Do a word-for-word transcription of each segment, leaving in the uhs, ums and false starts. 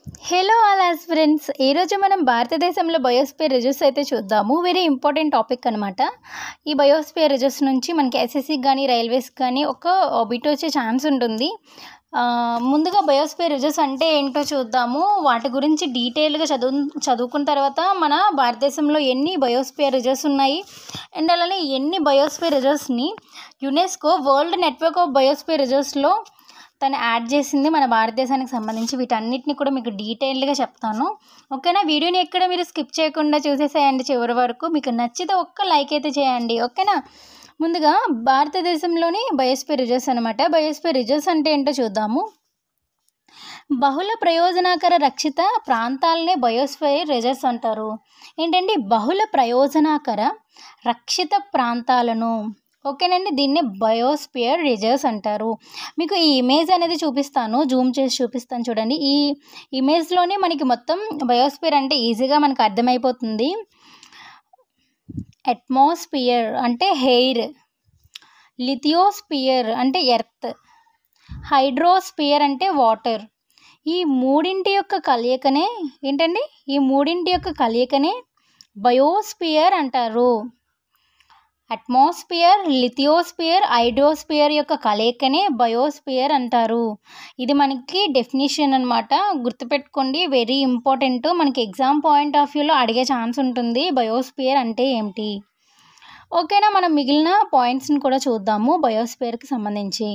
Hello all aspirants, ఈరోజు మనం భారతదేశంలో బయోస్పియర్ రిజర్వ్స్ అయితే చూద్దాము. వెరీ ఇంపార్టెంట్ టాపిక్ అనమాట. ఈ బయోస్పియర్ రిజర్వ్స్ నుంచి మనకి ఎస్ఎస్సికి కానీ రైల్వేస్కి కానీ ఒక బిట్ వచ్చే ఛాన్స్ ఉంటుంది. ఆ, ముందుగా బయోస్పియర్ రిజర్వ్స్ అంటే ఏంటో చూద్దాము. వాటి గురించి డీటెయిల్గా చదువు చదువుకున్న తర్వాత మన భారతదేశంలో ఎన్ని బయోస్పియర్ రిజర్వ్స్ ఉన్నాయి అండ్ అలానే ఎన్ని బయోస్పియర్ రిజర్వ్స్ని UNESCO world network of biosphere రిజర్వ్స్లో తను యాడ్ చేసింది మన భారతదేశానికి సంబంధించి, వీటన్నిటిని కూడా మీకు డీటెయిల్డ్గా చెప్తాను. ఓకేనా? వీడియోని ఎక్కడ మీరు స్కిప్ చేయకుండా చూసేసేయండి చివరి వరకు. మీకు నచ్చితే ఒక్క లైక్ అయితే చేయండి. ఓకేనా? ముందుగా భారతదేశంలోని బయోస్పియర్ రిజర్వ్స్ అనమాట. బయోస్పియర్ రిజర్వ్స్ అంటే ఏంటో చూద్దాము. బహుళ ప్రయోజనకర రక్షిత ప్రాంతాలనే బయోస్పియర్ రిజర్వ్స్ అంటారు. ఏంటండి? బహుళ ప్రయోజనకర రక్షిత ప్రాంతాలను, ఓకేనండి, దీన్ని బయోస్పియర్ రిజర్వ్స్ అంటారు. మీకు ఈ ఇమేజ్ అనేది చూపిస్తాను, జూమ్ చేసి చూపిస్తాను చూడండి. ఈ ఇమేజ్లోనే మనకి మొత్తం బయోస్పియర్ అంటే ఈజీగా మనకు అర్థమైపోతుంది. అట్మాస్ఫియర్ అంటే ఎయిర్, లిథియోస్పియర్ అంటే ఎర్త్, హైడ్రోస్పియర్ అంటే వాటర్. ఈ మూడింటి యొక్క కలయికనే ఏంటండి ఈ మూడింటి యొక్క కలయికనే బయోస్పియర్ అంటారు. అట్మాస్ఫియర్, లిథియోస్పియర్, హైడ్రోస్పియర్ యొక్క కలయికనే బయోస్పియర్ అంటారు. ఇది మనకి డెఫినేషన్ అనమాట, గుర్తుపెట్టుకోండి. వెరీ ఇంపార్టెంట్, మనకి ఎగ్జామ్ పాయింట్ ఆఫ్ వ్యూలో అడిగే ఛాన్స్ ఉంటుంది బయోస్పియర్ అంటే ఏమిటి. ఓకేనా? మనం మిగిలిన పాయింట్స్ని కూడా చూద్దాము బయోస్పియర్కి సంబంధించి.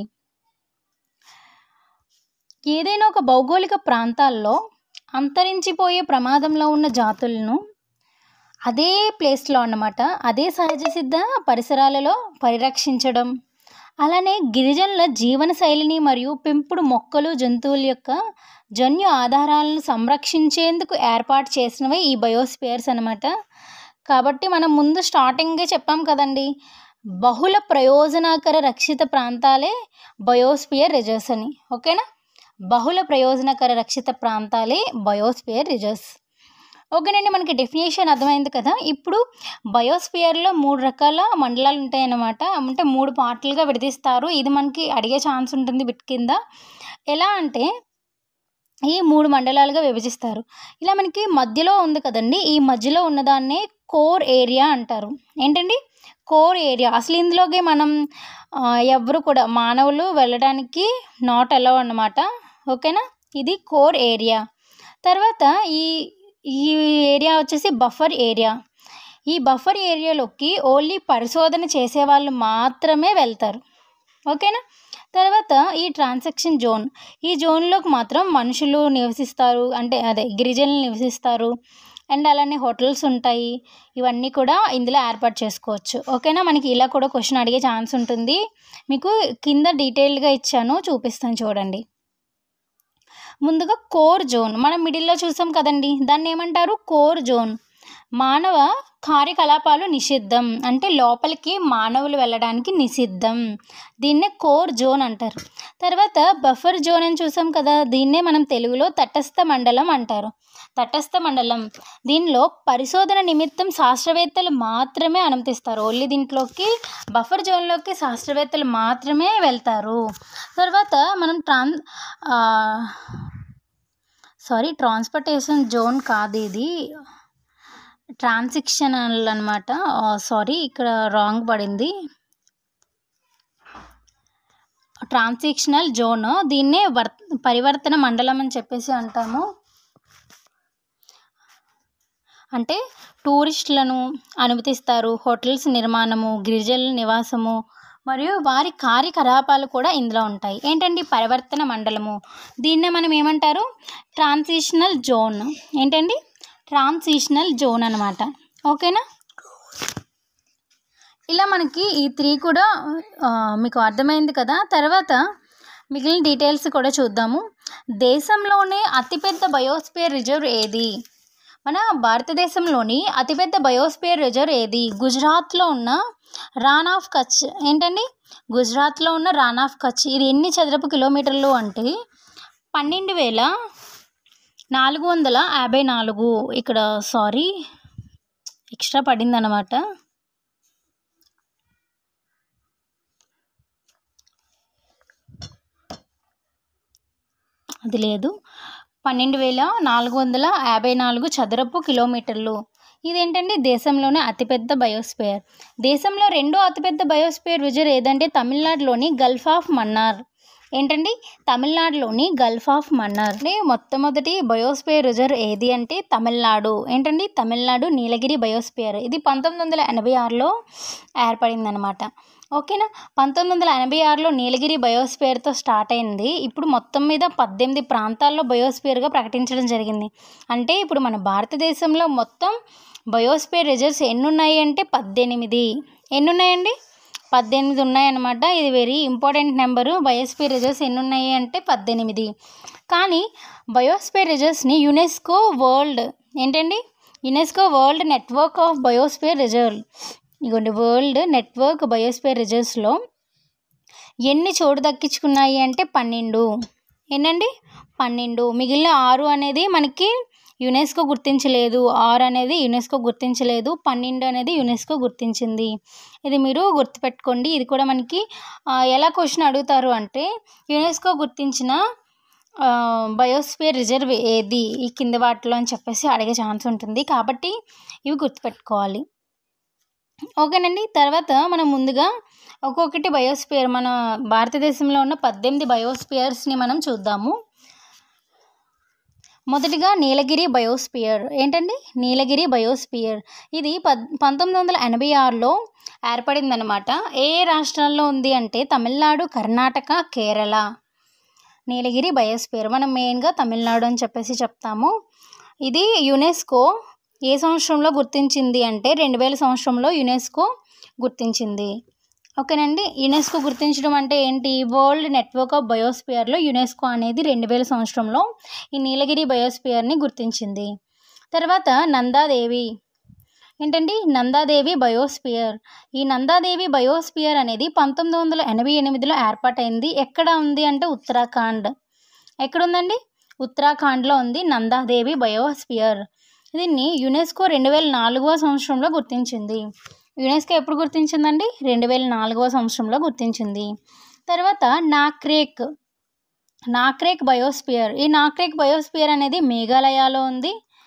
ఏదైనా ఒక భౌగోళిక ప్రాంతాల్లో అంతరించిపోయే ప్రమాదంలో ఉన్న జాతులను అదే ప్లేస్లో అన్నమాట, అదే సహజ సిద్ధ పరిసరాలలో పరిరక్షించడం, అలానే గిరిజనుల జీవన శైలిని మరియు పెంపుడు మొక్కలు జంతువుల యొక్క జన్యు ఆధారాలను సంరక్షించేందుకు ఏర్పాటు చేసినవి ఈ బయోస్పియర్స్ అనమాట. కాబట్టి మనం ముందు స్టార్టింగే చెప్పాం కదండి, బహుళ ప్రయోజనకర రక్షిత ప్రాంతాలే బయోస్పియర్ రిజర్వ్స్ అని. ఓకేనా? బహుళ ప్రయోజనకర రక్షిత ప్రాంతాలే బయోస్పియర్ రిజర్వ్స్. ఓకేనండి, మనకి డెఫినేషన్ అర్థమైంది కదా. ఇప్పుడు బయోస్పియర్లో మూడు రకాల మండలాలు ఉంటాయన్నమాట, అంటే మూడు పార్ట్లుగా విడదీస్తారు. ఇది మనకి అడిగే ఛాన్స్ ఉంటుంది బిట్ కింద. ఎలా అంటే ఈ మూడు మండలాలుగా విభజిస్తారు. ఇలా మనకి మధ్యలో ఉంది కదండి, ఈ మధ్యలో ఉన్నదాన్నే కోర్ ఏరియా అంటారు. ఏంటండి? Core area. అసలు ఇందులోకి మనం ఎవరు కూడా మానవులు వెళ్ళడానికి నాట్ అలౌ అన్నమాట. ఓకేనా? ఇది కోర్ ఏరియా. తర్వాత ఈ ఈ ఏరియా వచ్చేసి బఫర్ ఏరియా. ఈ బఫర్ ఏరియాలోకి ఓన్లీ పరిశోధన చేసేవాళ్ళు మాత్రమే వెళ్తారు. ఓకేనా? తర్వాత ఈ ట్రాన్సాక్షన్ జోన్. ఈ జోన్లోకి మాత్రం మనుషులు నివసిస్తారు, అంటే అదే గిరిజనులు నివసిస్తారు అండ్ అలానే హోటల్స్ ఉంటాయి. ఇవన్నీ కూడా ఇందులో ఏర్పాటు చేసుకోవచ్చు. ఓకేనా? మనకి ఇలా కూడా క్వశ్చన్ అడిగే ఛాన్స్ ఉంటుంది. మీకు కింద డీటెయిల్డ్గా ఇచ్చాను, చూపిస్తాను చూడండి. ముందుగా కోర్ జోన్ మనం మిడిల్లో చూసాం కదండి, దాన్ని ఏమంటారు? Core zone. మానవ కార్యకలాపాలు నిషిద్ధం, అంటే లోపలికి మానవులు వెళ్ళడానికి నిషిద్ధం. దీన్నే కోర్ జోన్ అంటారు. తర్వాత బఫర్ జోన్ అని చూసాం కదా, దీన్నే మనం తెలుగులో తటస్థ మండలం అంటారు. తటస్థ మండలం, దీనిలో పరిశోధన నిమిత్తం శాస్త్రవేత్తలు మాత్రమే అనుమతిస్తారు. ఓన్లీ దీంట్లోకి బఫర్ జోన్లోకి శాస్త్రవేత్తలు మాత్రమే వెళ్తారు. తర్వాత మనం ట్రాన్ సారీ ట్రాన్స్పోర్టేషన్ జోన్ కాదు, ఇది ట్రాన్సిక్షనల్ అనమాట. సారీ, ఇక్కడ రాంగ్ పడింది. ట్రాన్సిక్షనల్ జోన్, దీన్నే వర్ పరివర్తన మండలం అని చెప్పేసి అంటాము. అంటే టూరిస్టులను అనుమతిస్తారు, హోటల్స్ నిర్మాణము, గిరిజనుల నివాసము మరియు వారి కార్యకలాపాలు కూడా ఇందులో ఉంటాయి. ఏంటండి? పరివర్తన మండలము. దీన్నే మనం ఏమంటారు? Transitional zone. ఏంటండి? ట్రాన్సిషనల్ జోన్ అనమాట. ఓకేనా? ఇలా మనకి ఈ త్రీ కూడా మీకు అర్థమైంది కదా. తర్వాత మిగిలిన డీటెయిల్స్ కూడా చూద్దాము. దేశంలోనే అతిపెద్ద బయోస్పియర్ రిజర్వ్ ఏది? మన భారతదేశంలోని అతిపెద్ద బయోస్పియర్ రిజర్వ్ ఏది? గుజరాత్లో ఉన్న రాన్ ఆఫ్ కచ్. ఏంటండి? గుజరాత్లో ఉన్న రాన్ ఆఫ్ కచ్. ఇది ఎన్ని చదరపు కిలోమీటర్లు అంటే పన్నెండు వేల నాలుగు వందల యాభై నాలుగు. ఇక్కడ సారీ ఎక్స్ట్రా పడింది అన్నమాట. అది లేదు, పన్నెండు వేల నాలుగు వందల యాభై నాలుగు చదరపు కిలోమీటర్లు. ఇదేంటండి దేశంలోనే అతిపెద్ద బయోస్పియర్. దేశంలో రెండో అతిపెద్ద బయోస్పియర్ రిజర్వ్ ఏదంటే తమిళనాడులోని గల్ఫ్ ఆఫ్ మన్నార్. ఏంటండి తమిళనాడులోని గల్ఫ్ ఆఫ్ మన్నార్. మొట్టమొదటి బయోస్పియర్ రిజర్వ్ ఏది అంటే తమిళనాడు. ఏంటండి తమిళనాడు నీలగిరి బయోస్పియర్. ఇది పంతొమ్మిది వందల ఎనభై ఆరులో ఏర్పడింది అనమాట. ఓకేనా. పంతొమ్మిది వందల ఎనభై ఆరులో నీలగిరి బయోస్పియర్తో స్టార్ట్ అయింది. ఇప్పుడు మొత్తం మీద పద్దెనిమిది ప్రాంతాల్లో బయోస్పియర్గా ప్రకటించడం జరిగింది. అంటే ఇప్పుడు మన భారతదేశంలో మొత్తం బయోస్పియర్ రిజర్వ్స్ ఎన్ని ఉన్నాయి అంటే పద్దెనిమిది. ఎన్ని ఉన్నాయండి? పద్దెనిమిది ఉన్నాయన్నమాట. ఇది very important number. Biosphere reserves ఎన్ని ఉన్నాయి అంటే పద్దెనిమిది. కానీ బయోస్పియర్ రిజర్వ్స్ని యునెస్కో వరల్డ్ ఏంటండి UNESCO world network of biosphere reserve ఇగోండి వరల్డ్ నెట్వర్క్ బయోస్పియర్ రిజర్వ్స్లో ఎన్ని చోటు దక్కించుకున్నాయి అంటే పన్నెండు. ఏంటండి పన్నెండు. మిగిలిన ఆరు అనేది మనకి యునెస్కో గుర్తించలేదు. ఆరు అనేది యునెస్కో గుర్తించలేదు. పన్నెండు అనేది యునెస్కో గుర్తించింది. ఇది మీరు గుర్తుపెట్టుకోండి. ఇది కూడా మనకి ఎలా క్వశ్చన్ అడుగుతారు అంటే యునెస్కో గుర్తించిన బయోస్పియర్ రిజర్వ్ ఏది ఈ కింద వాటిలో అని చెప్పేసి అడిగే ఛాన్స్ ఉంటుంది. కాబట్టి ఇవి గుర్తుపెట్టుకోవాలి. ఓకేనండి. తర్వాత మనం ముందుగా ఒక్కొక్కటి బయోస్పియర్ మన భారతదేశంలో ఉన్న పద్దెనిమిది బయోస్పియర్స్ని మనం చూద్దాము. మొదటిగా నీలగిరి బయోస్పియర్. ఏంటండి నీలగిరి బయోస్పియర్. ఇది పద్ పంతొమ్మిది వందల ఎనభై ఆరులో ఏర్పడిందనమాట. ఏ ఏ రాష్ట్రాల్లో ఉంది అంటే తమిళనాడు, కర్ణాటక, కేరళ. నీలగిరి బయోస్పియర్ మనం మెయిన్గా తమిళనాడు అని చెప్పేసి చెప్తాము. ఇది యునెస్కో ఏ సంవత్సరంలో గుర్తించింది అంటే రెండు వేల సంవత్సరంలో యునెస్కో గుర్తించింది. ఓకేనండి. యునెస్కో గుర్తించడం అంటే ఏంటి? వరల్డ్ నెట్వర్క్ ఆఫ్ బయోస్పియర్లో యునెస్కో అనేది రెండు వేల సంవత్సరంలో ఈ నీలగిరి బయోస్పియర్ని గుర్తించింది. తర్వాత నందాదేవి. ఏంటండి నందాదేవి బయోస్పియర్. ఈ నందాదేవి బయోస్పియర్ అనేది పంతొమ్మిది వందల ఎనభై ఎనిమిదిలో ఏర్పాటైంది. ఎక్కడ ఉంది అంటే ఉత్తరాఖండ్. ఎక్కడుందండి? ఉత్తరాఖండ్లో ఉంది నందాదేవి బయోస్పియర్. దీన్ని యునెస్కో రెండు వేల నాలుగవ సంవత్సరంలో గుర్తించింది. యునెస్కో ఎప్పుడు గుర్తించిందండి? రెండు వేల నాలుగవ సంవత్సరంలో గుర్తించింది. తర్వాత నాక్రేక్. నాక్రేక్ బయోస్పియర్. ఈ నాక్రేక్ బయోస్పియర్ అనేది మేఘాలయలో ఉంది.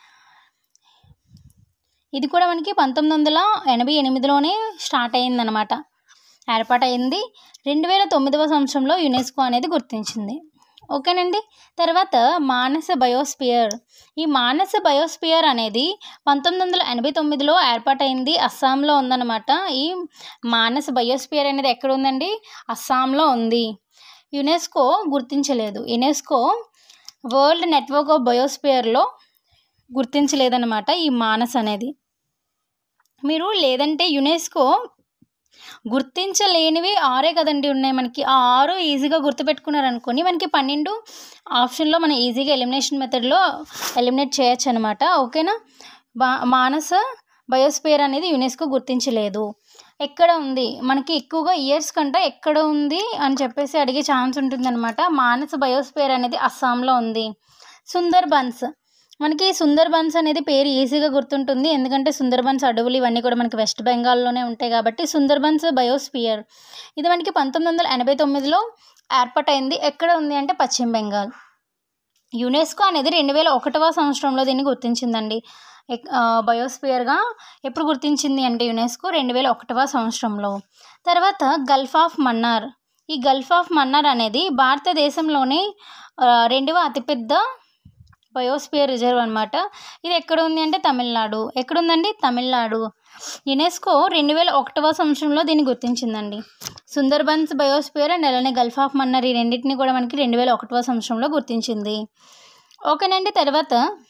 ఇది కూడా మనకి పంతొమ్మిది వందల ఎనభై ఎనిమిదిలోనే స్టార్ట్ అయిందనమాట. ఏర్పాటైంది. రెండు వేల తొమ్మిదవ సంవత్సరంలో యునెస్కో అనేది గుర్తించింది. ఓకేనండి. తర్వాత మానస బయోస్పియర్. ఈ మానస బయోస్పియర్ అనేది పంతొమ్మిది వందల ఎనభై తొమ్మిదిలో ఏర్పాటైంది. అస్సాంలో ఉందన్నమాట. ఈ మానస బయోస్పియర్ అనేది ఎక్కడ ఉందండి? అస్సాంలో ఉంది. యునెస్కో గుర్తించలేదు. యునెస్కో వరల్డ్ నెట్వర్క్ ఆఫ్ బయోస్పియర్లో గుర్తించలేదన్నమాట ఈ మానస్ అనేది. మీరు లేదంటే యునెస్కో గుర్తించలేనివి ఆరే కదండి ఉన్నాయి మనకి. ఆ ఆరు ఈజీగా గుర్తుపెట్టుకున్నారు అనుకోని మనకి పన్నెండు ఆప్షన్లో మనం ఈజీగా ఎలిమినేషన్ మెథడ్లో ఎలిమినేట్ చేయొచ్చు అనమాట. ఓకేనా. బా మానస బయోస్పియర్ అనేది యునెస్కో గుర్తించలేదు. ఎక్కడ ఉంది మనకి ఎక్కువగా ఇయర్స్ కంటే ఎక్కడ ఉంది అని చెప్పేసి అడిగే ఛాన్స్ ఉంటుందన్నమాట. మానస బయోస్పియర్ అనేది అస్సాంలో ఉంది. సుందర్బన్స్. మనకి సుందర్బన్స్ అనేది పేరు ఈజీగా గుర్తుంటుంది. ఎందుకంటే సుందర్బన్స్ అడవులు ఇవన్నీ కూడా మనకి వెస్ట్ బెంగాల్లోనే ఉంటాయి కాబట్టి సుందర్బన్స్ బయోస్పియర్. ఇది మనకి పంతొమ్మిది వందల ఎనభై తొమ్మిదిలో ఏర్పాటైంది. ఎక్కడ ఉంది అంటే పశ్చిమ బెంగాల్. యునెస్కో అనేది రెండు వేల ఒకటవ సంవత్సరంలో దీన్ని గుర్తించిందండి. బయోస్పియర్గా ఎప్పుడు గుర్తించింది అంటే యునెస్కో రెండు వేల ఒకటవ సంవత్సరంలో. తర్వాత గల్ఫ్ ఆఫ్ మన్నార్. ఈ గల్ఫ్ ఆఫ్ మన్నార్ అనేది భారతదేశంలోనే రెండవ అతిపెద్ద బయోస్పియర్ రిజర్వ్ అనమాట. ఇది ఎక్కడ ఉంది అంటే తమిళనాడు. ఎక్కడుందండి? తమిళనాడు. యునెస్కో రెండు వేల ఒకటవ సంవత్సరంలో దీన్ని గుర్తించిందండి. సుందర్బన్స్ బయోస్పియర్ అండ్ అలానే గల్ఫ్ ఆఫ్ మన్నార్ ఈ రెండింటిని కూడా మనకి రెండు వేల ఒకటవ సంవత్సరంలో గుర్తించింది. ఓకేనండి. తర్వాత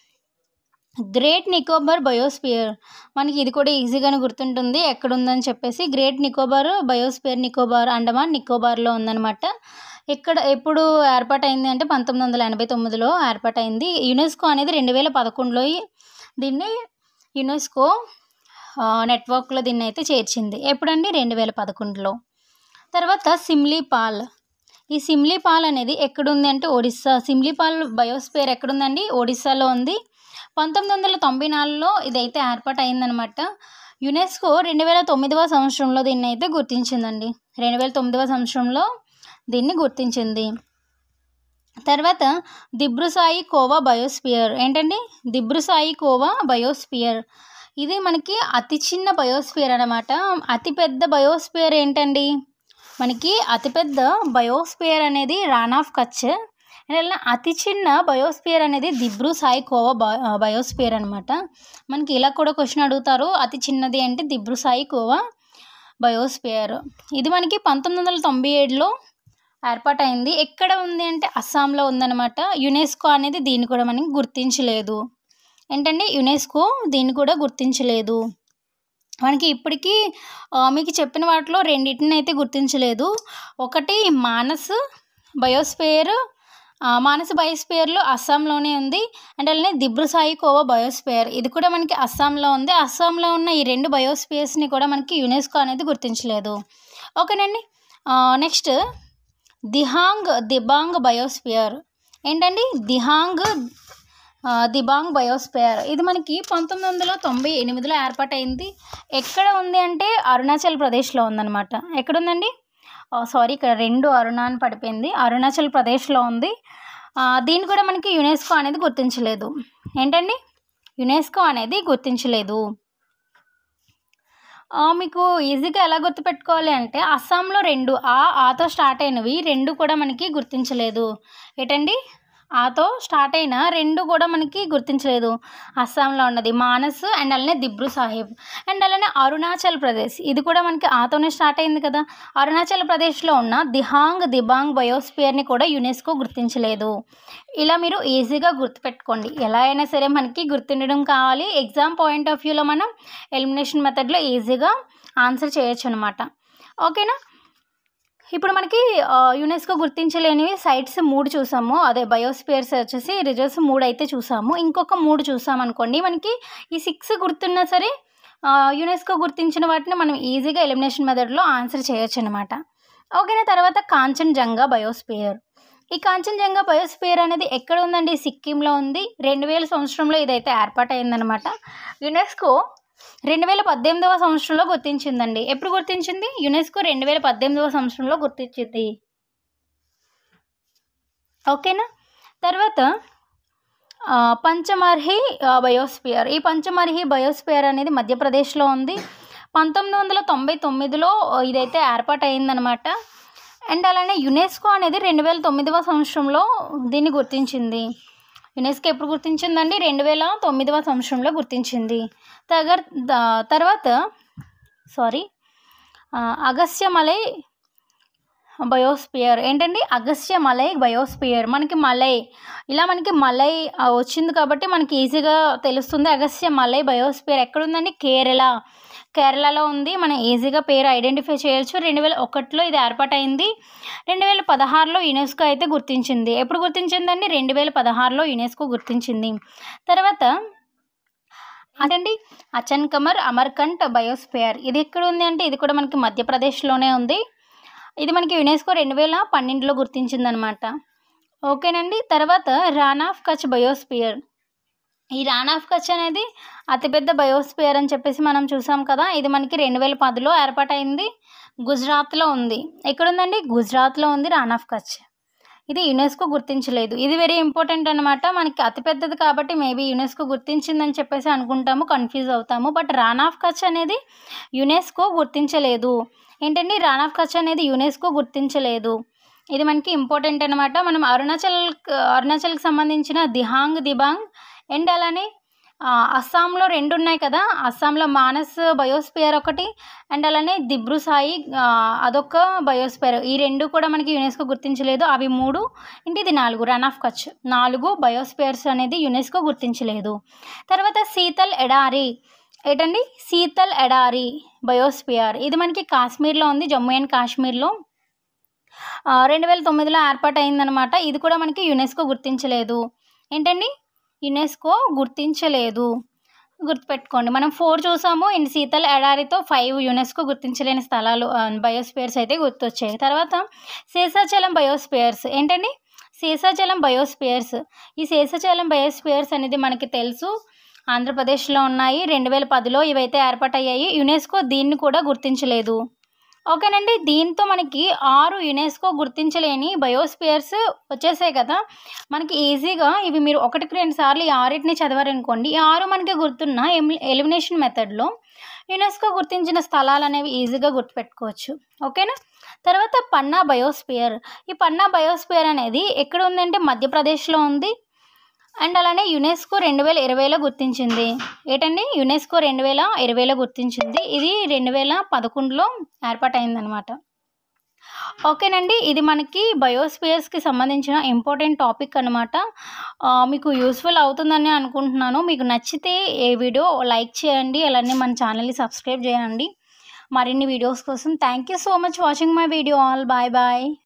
గ్రేట్ నికోబార్ బయోస్పియర్. మనకి ఇది కూడా ఈజీగానే గుర్తుంటుంది ఎక్కడుందని చెప్పేసి. గ్రేట్ నికోబార్ బయోస్పియర్ నికోబార్ అండమాన్ నికోబార్లో ఉందన్నమాట. ఇక్కడ ఎప్పుడు ఏర్పాటైంది అంటే పంతొమ్మిది వందల ఎనభై తొమ్మిదిలో ఏర్పాటైంది. యునెస్కో అనేది రెండు వేల పదకొండులో దీన్ని యునెస్కో నెట్వర్క్లో దీన్ని అయితే చేర్చింది. ఎప్పుడండి? రెండు వేల పదకొండులో. తర్వాత సిమ్లీపాల్. ఈ సిమ్లీపాల్ అనేది ఎక్కడుంది అంటే ఒడిస్సా. సిమ్లీపాల్ బయోస్పియర్ ఎక్కడుందండి? ఒడిస్సాలో ఉంది. పంతొమ్మిది వందల తొంభై నాలుగులో ఇదైతే ఏర్పాటైందనమాట. యునెస్కో రెండు వేల తొమ్మిదవ సంవత్సరంలో దీన్ని అయితే గుర్తించిందండి. రెండు వేల తొమ్మిదవ సంవత్సరంలో దీన్ని గుర్తించింది. తర్వాత దిబ్రుసాయి కోవా బయోస్పియర్. ఏంటండి దిబ్రుసాయి కోవా బయోస్పియర్, ఇది మనకి అతి చిన్న బయోస్పియర్ అన్నమాట. అతిపెద్ద బయోస్పియర్ ఏంటండి, మనకి అతిపెద్ద బయోస్పియర్ అనేది రాన్ ఆఫ్ కచ్, అండ్ అతి చిన్న బయోస్పియర్ అనేది దిబ్రుసాయి కోవా బయో బయోస్పియర్ అనమాట. మనకి ఇలా కూడా క్వశ్చన్ అడుగుతారు, అతి చిన్నది అంటే దిబ్రుసాయి కోవా బయోస్పియర్. ఇది మనకి పంతొమ్మిది వందల తొంభై ఏడులో ఏర్పాటైంది. ఎక్కడ ఉంది అంటే అస్సాంలో ఉందన్నమాట. యునెస్కో అనేది దీన్ని కూడా మనకి గుర్తించలేదు. ఏంటంటే యునెస్కో దీన్ని కూడా గుర్తించలేదు. మనకి ఇప్పటికీ మీకు చెప్పిన వాటిలో రెండింటిని అయితే గుర్తించలేదు. ఒకటి మానస్ బయోస్పియర్, మానస బయోస్పియర్లో అస్సాంలోనే ఉంది. అండ్ అలానే దిబ్రుసాయి కోవా బయోస్పియర్, ఇది కూడా మనకి అస్సాంలో ఉంది. అస్సాంలో ఉన్న ఈ రెండు బయోస్పియర్స్ని కూడా మనకి యునెస్కో అనేది గుర్తించలేదు. ఓకేనండి. Next Dihang Dibang biosphere. ఏంటండి దిహాంగ్ దిబాంగ్ బయోస్పియర్, ఇది మనకి పంతొమ్మిది వందల తొంభై ఎనిమిదిలో ఏర్పాటైంది. ఎక్కడ ఉంది అంటే అరుణాచల్ ప్రదేశ్లో ఉందన్నమాట. ఎక్కడుందండి, సారీ ఇక్కడ రెండు అరుణ అని పడిపోయింది, అరుణాచల్ ప్రదేశ్లో ఉంది. దీన్ని కూడా మనకి యునెస్కో అనేది గుర్తించలేదు. ఏంటండి యునెస్కో అనేది గుర్తించలేదు. మీకు ఈజీగా ఎలా గుర్తుపెట్టుకోవాలి అంటే అస్సాంలో రెండు ఆ ఆతో స్టార్ట్ అయినవి రెండు కూడా మనకి గుర్తించలేదు. ఏంటండి ఆతో స్టార్ట్ అయిన రెండు కూడా మనకి గుర్తించలేదు. అస్సాంలో ఉన్నది మానస్, అండ్ అలానే దిబ్రు సాహిబ్, అండ్ అలానే అరుణాచల్ ప్రదేశ్, ఇది కూడా మనకి ఆతోనే స్టార్ట్ అయింది కదా. అరుణాచల్ ప్రదేశ్లో ఉన్న దిహాంగ్ దిబాంగ్ బయోస్పియర్ని కూడా యునెస్కో గుర్తించలేదు. ఇలా మీరు ఈజీగా గుర్తుపెట్టుకోండి. ఎలా అయినా సరే మనకి గుర్తుండడం కావాలి. ఎగ్జామ్ పాయింట్ ఆఫ్ వ్యూలో మనం ఎలిమినేషన్ మెథడ్లో ఈజీగా ఆన్సర్ చేయొచ్చు అనమాట. ఓకేనా. ఇప్పుడు మనకి యునెస్కో గుర్తించలేనివి సైట్స్ మూడు చూసాము, అదే బయోస్పియర్స్ వచ్చేసి రిజర్వ్స్ మూడు అయితే చూసాము. ఇంకొక మూడు చూసామనుకోండి, మనకి ఈ సిక్స్ గుర్తున్నా సరే యునెస్కో గుర్తించిన వాటిని మనం ఈజీగా ఎలిమినేషన్ మెథడ్లో ఆన్సర్ చేయొచ్చు అనమాట. ఓకేనా. తర్వాత కాంచన్జంగా బయోస్పియర్. ఈ కాంచన్జంగా బయోస్పియర్ అనేది ఎక్కడ ఉందండి, సిక్కింలో ఉంది. రెండు వేల సంవత్సరంలో ఇదైతే ఏర్పాటైందనమాట. యునెస్కో రెండు వేల పద్దెనిమిదవ సంవత్సరంలో గుర్తించిందండి. ఎప్పుడు గుర్తించింది, యునెస్కో రెండు వేల పద్దెనిమిదవ సంవత్సరంలో గుర్తించింది. ఓకేనా. తర్వాత పంచమర్హి బయోస్పియర్. ఈ పంచమర్హి బయోస్పియర్ అనేది మధ్యప్రదేశ్లో ఉంది. పంతొమ్మిది వందల తొంభై తొమ్మిదిలో ఇదైతే ఏర్పాటైందనమాట. అండ్ అలానే యునెస్కో అనేది రెండు వేల తొమ్మిదవ సంవత్సరంలో దీన్ని గుర్తించింది. యునెస్కో ఎప్పుడు గుర్తించిందండి, రెండు వేల తొమ్మిదవ సంవత్సరంలో గుర్తించింది. తగర్ తర్వాత సారీ అగస్త్యమలై బయోస్పియర్. ఏంటండి అగస్త్యమలై బయోస్పియర్, మనకి మలై ఇలా మనకి మలై వచ్చింది కాబట్టి మనకి ఈజీగా తెలుస్తుంది. అగస్త్యమలై బయోస్పియర్ ఎక్కడుందండి, కేరళ కేరళలో ఉంది. మనం ఈజీగా పేరు ఐడెంటిఫై చేయొచ్చు. రెండు వేల ఒకటిలో ఇది ఏర్పాటైంది. రెండు వేల పదహారులో యునెస్కో అయితే గుర్తించింది. ఎప్పుడు గుర్తించిందండి, రెండు వేల పదహారులో యునెస్కో గుర్తించింది. తర్వాత అదండి అచన్కమర్ అమర్కంట్ బయోస్పియర్, ఇది ఎక్కడ ఉంది అంటే ఇది కూడా మనకి మధ్యప్రదేశ్లోనే ఉంది. ఇది మనకి యునెస్కో రెండు వేల పన్నెండులో గుర్తించిందనమాట. ఓకేనండి. తర్వాత రాన్ ఆఫ్ కచ్ బయోస్పియర్. ఈ రాన్ ఆఫ్ కచ్ అనేది అతిపెద్ద బయోస్పియర్ అని చెప్పేసి మనం చూసాం కదా. ఇది మనకి రెండు వేల పదిలో ఏర్పాటైంది. గుజరాత్లో ఉంది. ఎక్కడుందండి, గుజరాత్లో ఉంది రాన్ ఆఫ్ కచ్. ఇది యునెస్కో గుర్తించలేదు. ఇది వెరీ ఇంపార్టెంట్ అనమాట. మనకి అతిపెద్దది కాబట్టి మేబీ యునెస్కో గుర్తించిందని చెప్పేసి అనుకుంటాము, కన్ఫ్యూజ్ అవుతాము. బట్ రాన్ ఆఫ్ కచ్ అనేది యునెస్కో గుర్తించలేదు. ఏంటండి రాన్ ఆఫ్ కచ్ అనేది యునెస్కో గుర్తించలేదు. ఇది మనకి ఇంపార్టెంట్ అనమాట. మనం అరుణాచల్ అరుణాచల్కి సంబంధించిన దిహాంగ్ దిబాంగ్ అండ్ అలానే అస్సాంలో రెండు ఉన్నాయి కదా. అస్సాంలో మానస్ బయోస్పియర్ ఒకటి, అండ్ అలానే దిబ్రుసాయి అదొక బయోస్పియర్. ఈ రెండు కూడా మనకి యునెస్కో గుర్తించలేదు. అవి మూడు ఇంటి ఇది నాలుగు, రన్ ఆఫ్ కచ్ నాలుగు బయోస్పియర్స్ అనేది యునెస్కో గుర్తించలేదు. తర్వాత శీతల్ ఎడారి. ఏంటండి శీతల్ ఎడారి బయోస్పియర్, ఇది మనకి కాశ్మీర్లో ఉంది, జమ్మూ అండ్ కాశ్మీర్లో. రెండు వేల తొమ్మిదిలో ఏర్పాటు అయిందనమాట. ఇది కూడా మనకి యునెస్కో గుర్తించలేదు. ఏంటండి యునెస్కో గుర్తించలేదు, గుర్తుపెట్టుకోండి. మనం ఫోర్ చూసాము. అండ్ శీతల్ ఎడారితో ఫైవ్ యునెస్కో గుర్తించలేని స్థలాలు బయోస్పియర్స్ అయితే గుర్తొచ్చాయి. తర్వాత శేషాచలం బయోస్పియర్స్. ఏంటండి శేషాచలం బయోస్పియర్స్. ఈ శేషాచలం బయోస్పియర్స్ అనేది మనకి తెలుసు, ఆంధ్రప్రదేశ్లో ఉన్నాయి. రెండు వేల పదిలో ఇవైతే ఏర్పాటయ్యాయి. యునెస్కో దీన్ని కూడా గుర్తించలేదు. ఓకేనండి. దీంతో మనకి ఆరు యునెస్కో గుర్తించలేని బయోస్పియర్స్ వచ్చేసాయి కదా! మనకి ఈజీగా ఇవి మీరు ఒకటికి రెండు సార్లు ఈ ఆరిటిని చదివారనుకోండి, ఈ ఆరు మనకి గుర్తున్న ఎమి ఎలిమినేషన్ మెథడ్‌లో యునెస్కో గుర్తించిన స్థలాలనేవి ఈజీగా గుర్తుపెట్టుకోవచ్చు. ఓకేనా? తర్వాత పన్నా బయోస్పియర్. ఈ పన్నా బయోస్పియర్ అనేది ఎక్కడ ఉందంటే మధ్యప్రదేశ్‌లో ఉంది. అండ్ అలానే యునెస్కో రెండు వేల ఇరవైలో గుర్తించింది. ఏటండి? యునెస్కో రెండు వేల ఇరవైలో గుర్తించింది. ఇది రెండు వేల పదకొండులో ఏర్పాటయిందనమాట. ఓకేనండి. ఇది మనకి బయోస్పియర్స్‌కి సంబంధించిన ఇంపార్టెంట్ టాపిక్ అనమాట. ఆహ్, మీకు యూజ్‌ఫుల్ అవుతుందని అనుకుంటున్నాను. మీకు నచ్చితే ఈ వీడియో లైక్ చేయండి. అలానే మన ఛానల్‌ని సబ్స్క్రైబ్ చేయండి. మరిన్ని వీడియోస్ కోసం thank you so much watching my video all. Bye bye.